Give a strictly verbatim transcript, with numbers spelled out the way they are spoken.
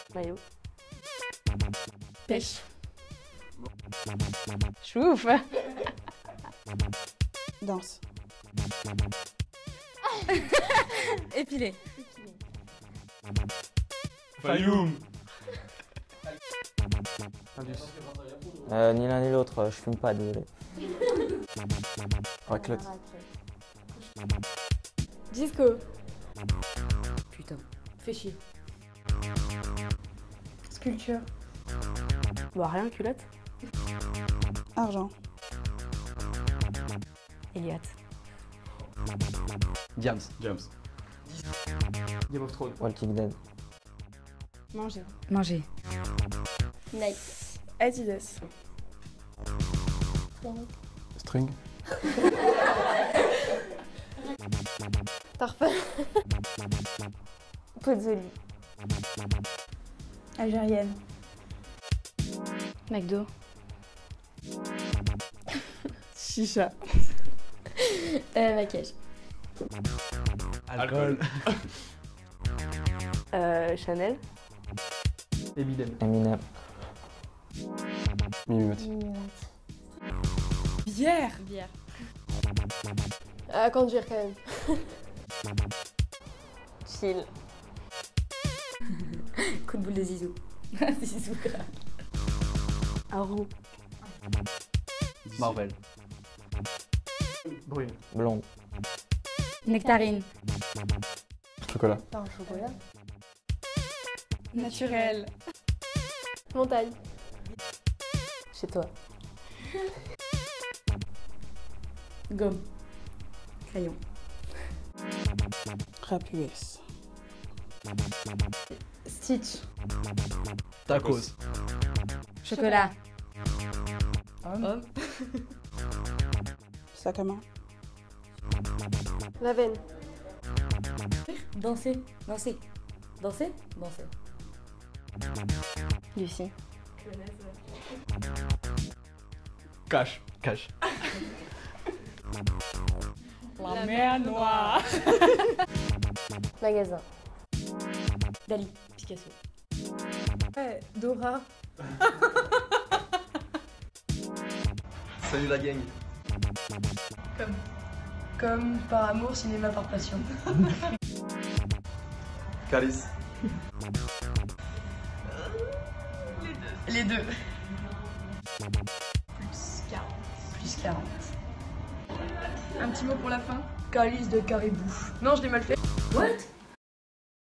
Maillot. Pêche. Chouf. Danse. Épilé. Fayoum. Euh, ni l'un ni l'autre, je fume pas, désolé. Raclette. Disco. Putain. Fais chier. Sculpture. Bah rien, culotte. Argent. Elliot. Diams. Diams. Game of Thrones. Walking Dead. Manger. Manger. Nike. Adidas. String. Parfum. Pozzoli. Algérienne. McDo. Chicha. Euh, maquillage. Alcool. Euh, Chanel. Eminem. Eminem. Mimimati. Bière. Bière. À conduire quand même. Chill. Coup de boule de zizou. Zizou. Un roux. Marvel. Brune. Blonde. Nectarine. Chocolat. Pas un chocolat. Naturel. Montagne. Chez toi. Gomme. Crayon. Rap U S. Stitch. Tacos. Chocolat. Homme. Sac à main. La veine. Danser. Danser. Danser. Danser. Lucie. Cash. Cash. La mer Noire. Magasin. Dali. Picasso. Ouais, Dora. Salut la gang. Comme. Comme par amour, cinéma par passion. Calice. Les deux. Plus quarante. Plus quarante. Un petit mot pour la fin. Calice de caribou. Non, je l'ai mal fait. What?